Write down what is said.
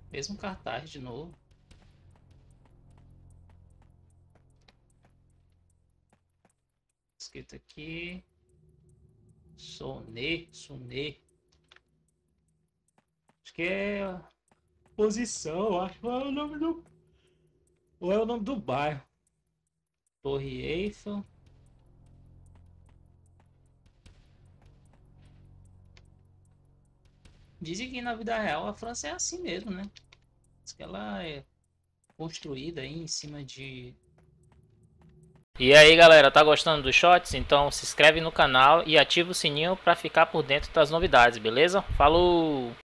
Mesmo cartaz de novo. Escrito aqui. Sonê, Sonê. Acho que é posição, acho que é o nome do. Ou é o nome do bairro. Torre Eiffel. Dizem que na vida real a França é assim mesmo, né? Diz que ela é construída aí em cima de. E aí galera, tá gostando dos shots? Então se inscreve no canal e ativa o sininho para ficar por dentro das novidades, beleza? Falou!